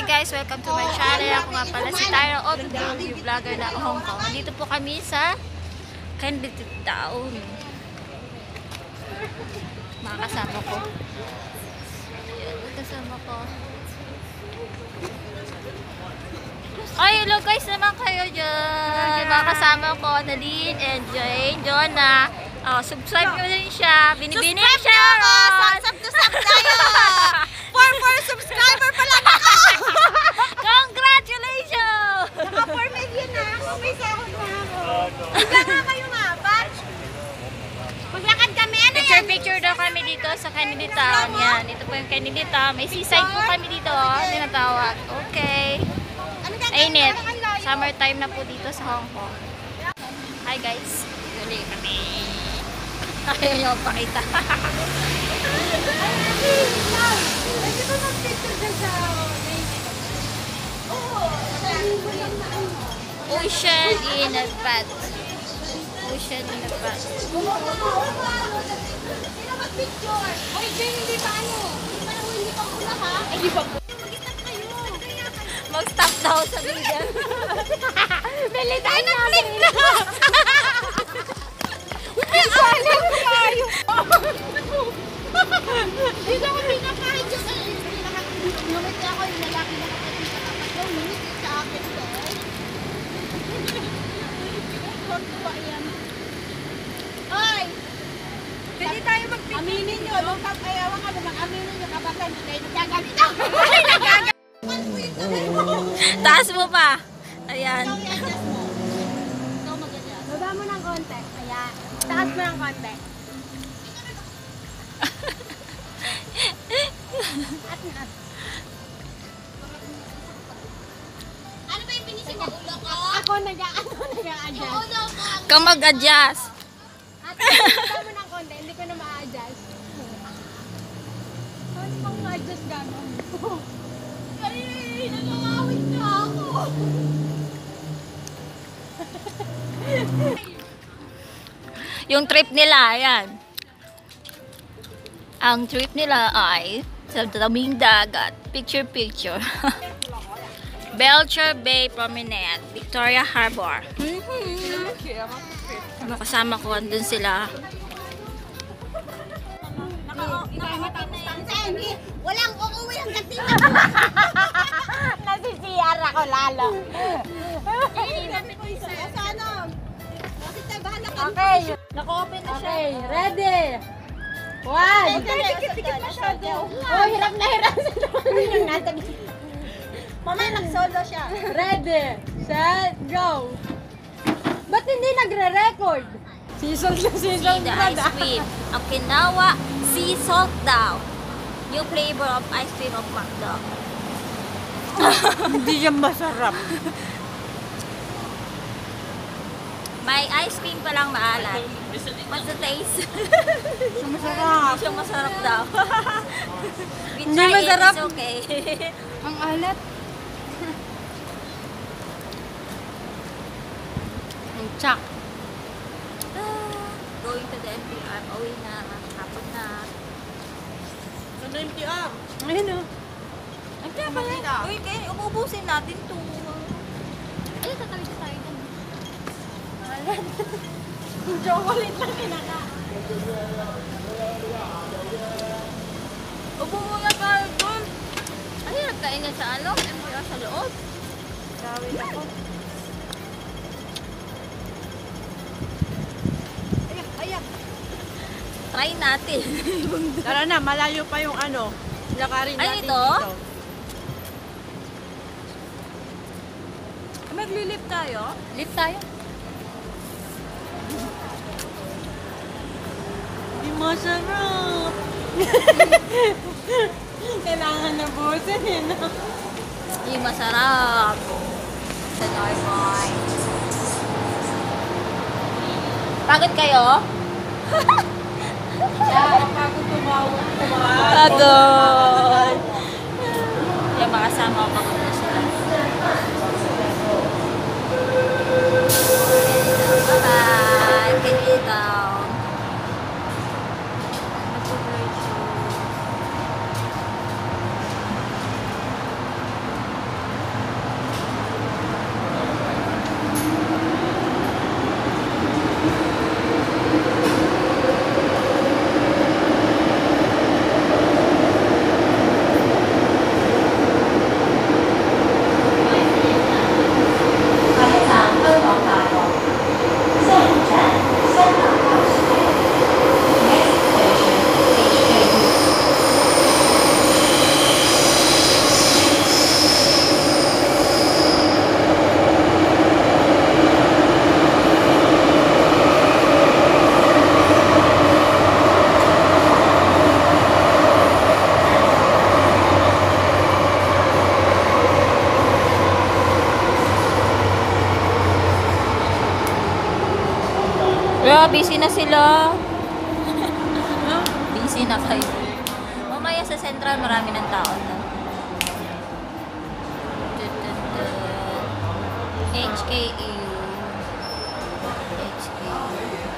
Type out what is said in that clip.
Hi guys, welcome to my channel. Ako nga pala si Tyra of the vlogger na Hong Kong. Dito po kami sa Candidate Town. Mga kasama ko. Ayan, kasama ko. Ay, hello guys naman kayo dyan. Mga kasama ko, Nadine and Jane, Jonah. Subscribe nyo rin siya. Binibini siya. Subscribe tayo. 4 subscriber pa lang ako. Congratulations! Naka 4 million na ako. May sahod na ako. Bigla nga kayo nga, batch. Maglakad kami. Ano yan? Picture daw kami dito sa Kennedy Town. Yan. Ito po yung Kennedy Town. May seaside po kami dito. Tinatawag. Okay. Ainit. Summertime na po dito sa Hong Kong. Hi guys. Uli kami. Ayaw nyo pakita. Pwede ba mag-picture dyan sa Ocean in a bat. Ocean in a bat. Sino mag-picture? Oy, Jane, hindi pa ano? Hindi pa ulan ha? Ay, di ba? Mag-stop kayo. Mag-stop daw sa video. Ay, nag-flip na! Ay, sana kayo! Dito ako pinakain dyan. Lumit ako yung lalaki na kapatid sa kapatid. Lumit sa akin guys. Ay! Pwede tayo mag-picture. Aminin nyo. Ayaw ka naman. Aminin nyo kapatid. Kayo nagagalit ako. Ay, nagagalit. Taas mo pa. Ayan. Baba mo ng konti. Ayan. Taas mo ng konti. Ano ba yung pinisip mo? Ulo ko? Ako nag-a-adjust. Kang mag-adjust. At baba mo ng konti. Hindi ko na ma-adjust. Ano pang ma-adjust gano'n? Ay, nangangawit na ako. Yung trip nila, ayan. Ang trip nila ay sa tabing dagat. Picture. Belcher Bay Promenade, Victoria Harbor. Kasama ko, andun sila. Walang uuwi ang gating na. Nasisiyar ako lalo. Okay. Naka-open na siya. Okay, ready? 1. Dikit-dikit masyado. Oh, hirap na hirap. Mamaya nag-solo siya. Ready, set, go. Ba't hindi nagre-record? Season See the ice cream. Okinawa Sea Salt daw. New flavor of ice cream of McDo. Hindi yan masarap. May ice cream pa lang maalat. What's the taste? Masarap. Hindi siya masarap daw. We Hindi try it, masarap. it's okay. Ang alat. Ang tsak. Going to the MTR. Uwi na. Hapon na. Saan na MTR? Ayun o. MTR pala. Uy, kaya umubusin natin to. Ay, tatawid na tayo dun. Yung chocolate lang kinaka. Upo muna tayo dun. Ay, nagkain niya sa ano? MTR sa loob. Gawin ako. Ayak. Try natin. Tara na, malayo pa yung ano. Lakarin Ay, natin ito? dito. Magli-lift tayo? Lift tayo? Di masarap. Kailangan na busin eh, no? Hindi masarap. Sa Normoy. Pagod kayo? Nakakapagod tumawag. Pagod. Yung makasama ko pagod na sila. Bye-bye. Kaya daw. Kaya, busy na sila. Busy na kayo. Mamaya sa Central, marami ng tao na. HKU. HKU.